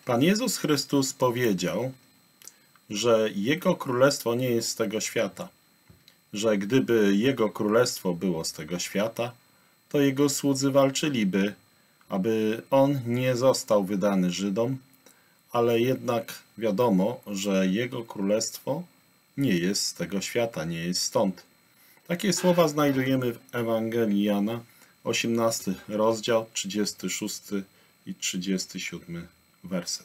Pan Jezus Chrystus powiedział, że Jego królestwo nie jest z tego świata, że gdyby Jego królestwo było z tego świata, to Jego słudzy walczyliby, aby On nie został wydany Żydom, ale jednak wiadomo, że Jego królestwo nie jest z tego świata, nie jest stąd. Takie słowa znajdujemy w Ewangelii Jana, 18 rozdział, 36 i 37 werset.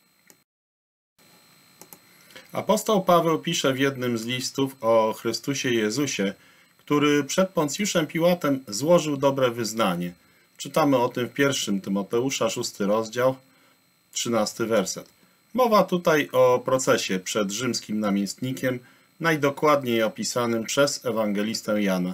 Apostoł Paweł pisze w jednym z listów o Chrystusie Jezusie, który przed Poncjuszem Piłatem złożył dobre wyznanie. Czytamy o tym w 1 Tymoteusza, 6 rozdział, 13 werset. Mowa tutaj o procesie przed rzymskim namiestnikiem, najdokładniej opisanym przez ewangelistę Jana.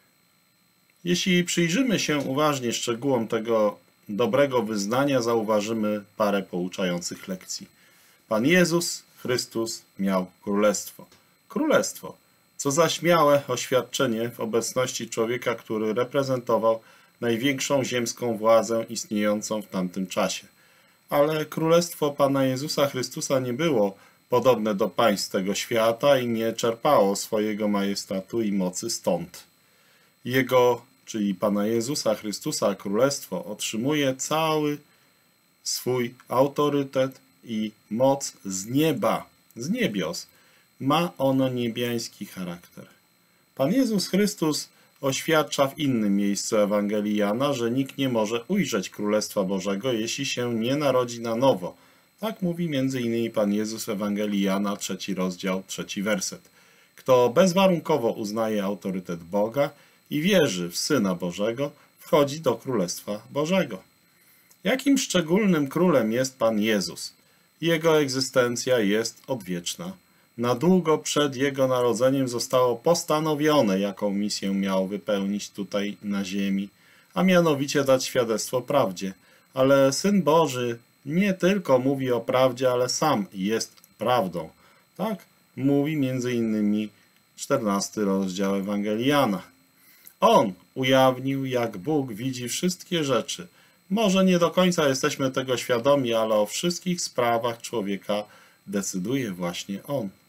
Jeśli przyjrzymy się uważnie szczegółom tego dobrego wyznania, zauważymy parę pouczających lekcji. Pan Jezus Chrystus miał królestwo. Królestwo. Co za śmiałe oświadczenie w obecności człowieka, który reprezentował największą ziemską władzę istniejącą w tamtym czasie. Ale królestwo Pana Jezusa Chrystusa nie było podobne do państw tego świata i nie czerpało swojego majestatu i mocy stąd. Jego, czyli Pana Jezusa Chrystusa, królestwo otrzymuje cały swój autorytet i moc z nieba, z niebios. Ma ono niebiański charakter. Pan Jezus Chrystus oświadcza w innym miejscu Ewangelii Jana, że nikt nie może ujrzeć Królestwa Bożego, jeśli się nie narodzi na nowo. Tak mówi m.in. Pan Jezus w Ewangelii Jana, 3 rozdział, 3 werset. Kto bezwarunkowo uznaje autorytet Boga i wierzy w Syna Bożego, wchodzi do Królestwa Bożego. Jakim szczególnym królem jest Pan Jezus? Jego egzystencja jest odwieczna. Na długo przed Jego narodzeniem zostało postanowione, jaką misję miał wypełnić tutaj na ziemi, a mianowicie dać świadectwo prawdzie. Ale Syn Boży nie tylko mówi o prawdzie, ale sam jest prawdą. Tak mówi m.in. 14 rozdział Ewangelii Jana. On ujawnił, jak Bóg widzi wszystkie rzeczy. Może nie do końca jesteśmy tego świadomi, ale o wszystkich sprawach człowieka decyduje właśnie On.